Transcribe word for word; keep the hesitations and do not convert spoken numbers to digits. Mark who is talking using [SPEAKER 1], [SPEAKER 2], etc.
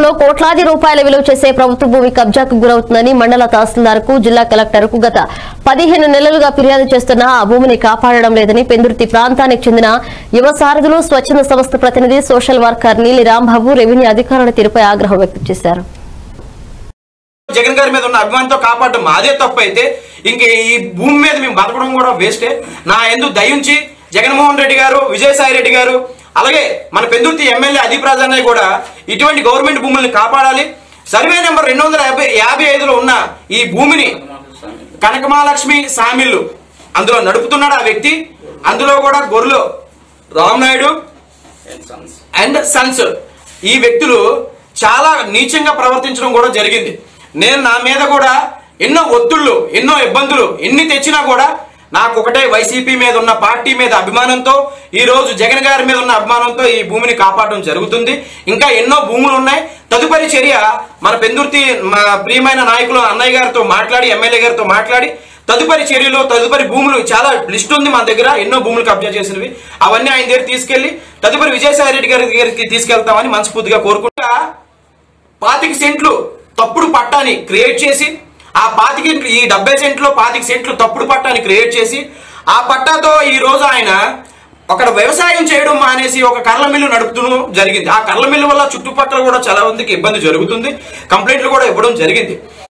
[SPEAKER 1] కోట్లాది రూపాయల విలువ చేసే ప్రభుత్వ భూమి కబ్జాకు గురవుతుందని మండల తహసీల్దార్కు జిల్లా కలెక్టర్కు గత పదిహేను నెలలుగా ఫిర్యాదు చేస్తున్నా ఆ భూమిని కాపాడడం లేదని పెందుర్తి ప్రాంతానికి చెందిన యువ సారథులు స్వచ్ఛంద సంస్థ ప్రతినిధి సోషల్ వర్కర్ నీలి రాంబాబు రెవెన్యూ అధికారుల తీరుపై ఆగ్రహం వ్యక్తం చేశారు.
[SPEAKER 2] జగన్ గారి మీద ఉన్న అభిమానంతో కాపాడడం మాదే తప్పు అయితే ఇంక ఈ భూమి మీద మేము బతకడం కూడా వేస్టే. నా ఎందుకు దయించి జగన్మోహన్ రెడ్డి గారు, విజయసాయి రెడ్డి గారు, అలాగే మన పెందుర్తి ఎమ్మెల్యే అదీప్ రాజన్నయ్య కూడా ఇటువంటి గవర్నమెంట్ భూముల్ని కాపాడాలి. సర్వే నెంబర్ రెండు వందల యాభై యాభై ఐదులో ఉన్న ఈ భూమిని కనకమహాలక్ష్మి సామిల్లు అందులో నడుపుతున్నాడు ఆ వ్యక్తి. అందులో కూడా గొర్రెలు రామనాయుడు అండ్ సన్స్ ఈ వ్యక్తులు చాలా నీచంగా ప్రవర్తించడం కూడా జరిగింది. నేను నా మీద కూడా ఎన్నో ఒత్తిళ్లు, ఎన్నో ఇబ్బందులు ఎన్ని తెచ్చినా కూడా నాకు ఒకటే వైసీపీ మీద ఉన్న పార్టీ మీద అభిమానంతో, ఈ రోజు జగన్ గారి మీద ఉన్న అభిమానంతో ఈ భూమిని కాపాడడం జరుగుతుంది. ఇంకా ఎన్నో భూములు ఉన్నాయి. తదుపరి చర్య మన పెందుర్తి మా ప్రియమైన నాయకులు అన్నయ్య గారితో మాట్లాడి, ఎమ్మెల్యే గారితో మాట్లాడి తదుపరి చర్యలో తదుపరి భూములు చాలా లిస్ట్ ఉంది మన దగ్గర, ఎన్నో భూములు కబ్జా చేసినవి, అవన్నీ ఆయన దగ్గర తీసుకెళ్లి తదుపరి విజయసాయి రెడ్డి గారి దగ్గరికి తీసుకెళ్తామని మనస్ఫూర్తిగా కోరుకుంటా. పాతిక సెంట్లు తప్పుడు పట్టాని క్రియేట్ చేసి ఆ పాతిక ఈ డెబ్బై సెంట్లో పాతిక సెంట్లు తప్పుడు పట్టాని క్రియేట్ చేసి ఆ పట్టాతో ఈ రోజు ఆయన అక్కడ వ్యవసాయం చేయడం మానేసి ఒక కర్ల మిల్లు నడుపుతూ జరిగింది. ఆ కర్ల మిల్లు వల్ల చుట్టుపక్కల కూడా చాలా మందికి ఇబ్బంది జరుగుతుంది. కంప్లైంట్లు కూడా ఇవ్వడం జరిగింది.